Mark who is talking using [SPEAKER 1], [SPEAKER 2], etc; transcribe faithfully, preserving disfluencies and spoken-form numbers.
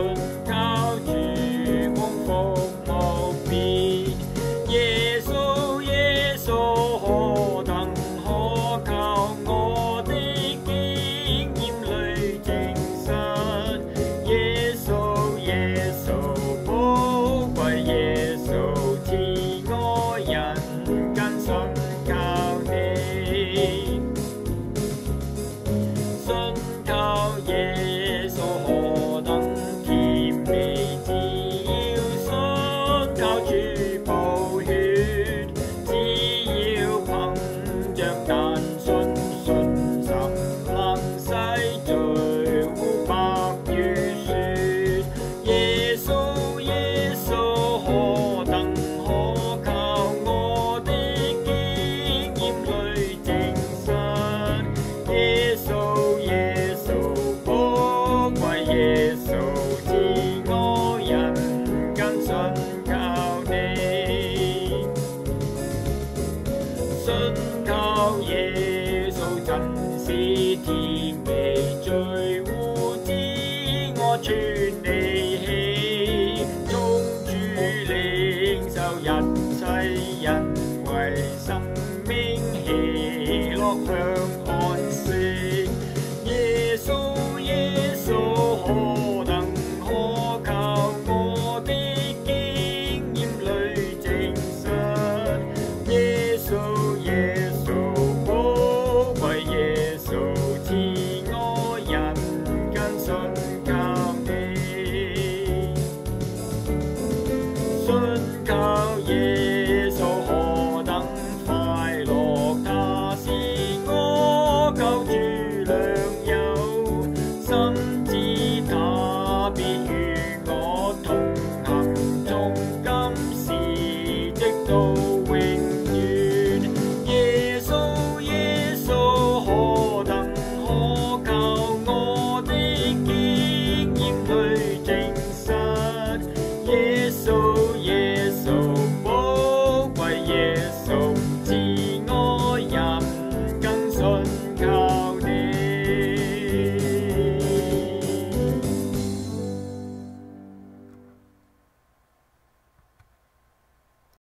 [SPEAKER 1] 靠主蒙福無邊。耶穌耶穌何等可靠，我的經驗裏證實。耶穌耶穌寶貴，耶穌慈愛人間信靠你。信靠耶穌何等甜美，只要信靠主寶血，只要憑着單信，信心能洗罪污白如雪。耶穌耶穌何等可靠，我的經驗裏證實。耶穌耶穌寶貴，耶穌慈愛人間信靠你。信靠耶穌真是甜美，罪污知我全離棄，從主領受一切恩惠，生命喜樂享安息。耶穌耶穌何等可靠，我的經驗裏證實。耶穌耶穌寶貴，耶穌慈愛人間信靠你。信靠耶穌何等快樂，他是我救主良友，深知他必